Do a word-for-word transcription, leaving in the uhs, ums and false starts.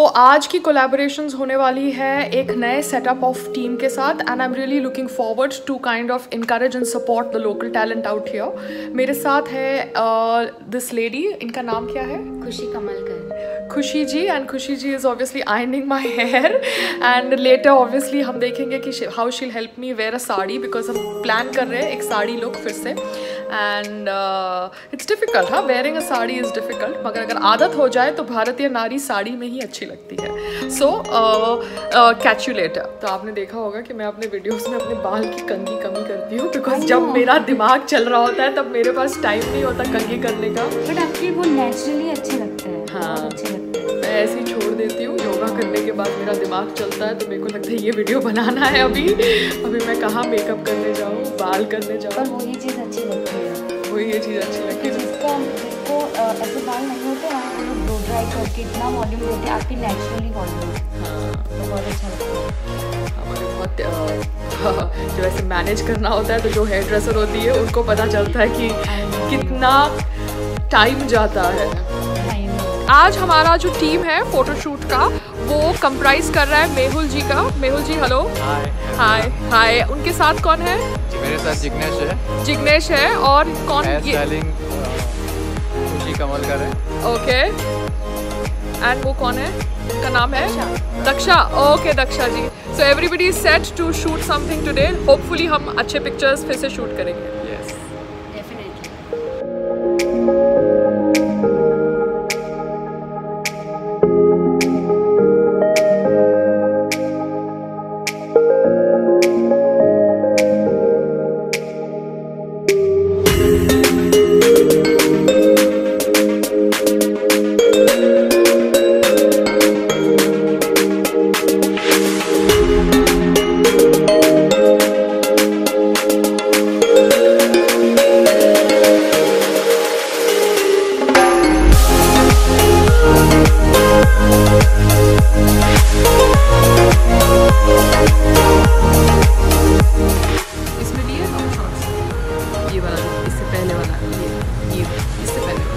आज की कोलैबोरेशंस होने वाली है एक नए सेटअप ऑफ टीम के साथ and I am really looking forward to kind of encourage and support the local talent out here. मेरे साथ है दिस लेडी, इनका नाम क्या है? खुशी कमलकर। खुशी ji, and Khushi ji is obviously ironing my hair and later obviously हम देखेंगे कि how she'll help me wear a sari, because हम प्लान कर रहे हैं एक साड़ी लुक फिर से एंड इट्स डिफ़िकल्ट। हाँ, wearing a sari is difficult, मगर अगर आदत हो जाए तो भारतीय नारी साड़ी में ही अच्छी लगती है। So catch you later. तो आपने देखा होगा कि मैं अपने वीडियोस में अपने बाल की कंघी कमी करती हूँ, बिकॉज जब मेरा दिमाग चल रहा होता है तब मेरे पास टाइम नहीं होता कंघी करने का। बट आपके वो नेचुरली अच्छे लगते हैं। हाँ, अच्छे लगते हैं। मैं ऐसे ही छोड़ देती हूँ। योगा करने के बाद मेरा दिमाग चलता है तो मेरे को लगता है ये वीडियो बनाना है। अभी अभी मैं कहाँ मेकअप करने जाऊँ, बाल करने जाऊँ, पर वही चीज़ अच्छी लगती है। वही ये चीज़ अच्छी लगती है। जिसको जिसको ऐसे बाल नहीं होते हैं, वो लोग ब्लो ड्राई करके इतना वॉल्यूम देते हैं, आपकी नेचुरली वॉल्यूम। हाँ, तो बहुत अच्छा लगता है। हमारे बहुत जो ऐसे मैनेज करना होता है तो जो हेयर ड्रेसर होती है उनको पता चलता है कि कितना टाइम जाता है। आज हमारा जो टीम है फोटोशूट का वो कंप्राइज कर रहा है मेहुल जी का। Mehul ji hello. Hi hi hi. उनके साथ कौन है? मेरे साथ जिग्नेश है। जिग्नेश है और कौन? हेयर स्टाइलिंग खुशी कमलकर है। ओके, एंड वो कौन है? उनका नाम है Daksha. Okay Daksha ji. So everybody is set to shoot something today. Hopefully हम अच्छे पिक्चर्स फिर से शूट करेंगे। यस, इसमें भी है ये वाला, इससे पहले वाला, ये ये इससे पहले